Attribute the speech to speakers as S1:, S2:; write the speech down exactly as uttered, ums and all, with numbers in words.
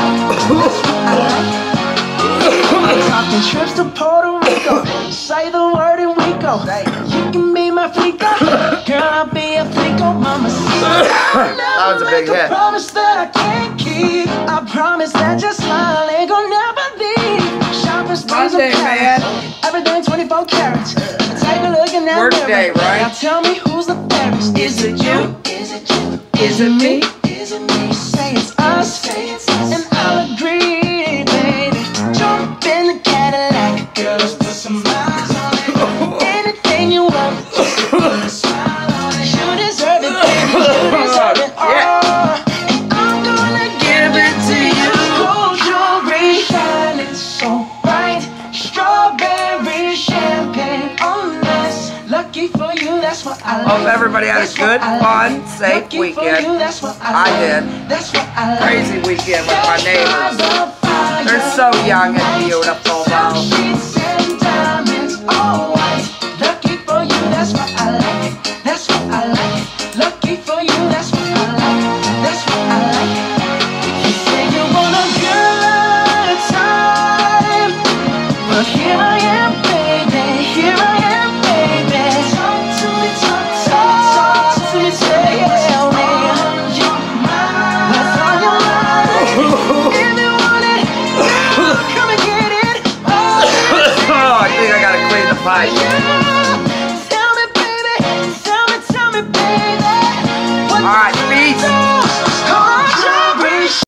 S1: Talking trips to Puerto Rico. Say the word and we go. You can be my flico. Girl, I'll be a flico, mama.
S2: That was a big hit.
S1: I promise that I can't keep. I promise that your smile ain't gonna never leave. Shopping sprees of carrots. Everything twenty-four carats. Take a look in that
S2: Work
S1: mirror.
S2: day, right?
S1: Now tell me who's the fairest. Is it you? Is it you? Is it me? Is it me? Say it's us. Say it's us. And I'll agree, baby. Jump in the Cadillac. Girl, let's put some miles on it. Anything you want. Put a smile on it. You deserve it, baby. You deserve it. Oh, and I'm gonna give it to you. Gold jewelry shining so bright. Strawberry champagne on us. Lucky for you, that's what I like.
S2: Hope everybody had a good, fun, safe weekend. I did. Crazy weekend with my neighbors. They're so young and beautiful, though.
S1: Lucky for you, that's what I like. That's what I like. Lucky for you, that's what I like. That's what I like. You say you want a good time, but here I am, baby. Here I am, baby. Talk to me, talk, talk, talk to me, tell me your mind. What's on your mind? If you want it, come and get it.
S2: Oh, I think I gotta clean the pipe.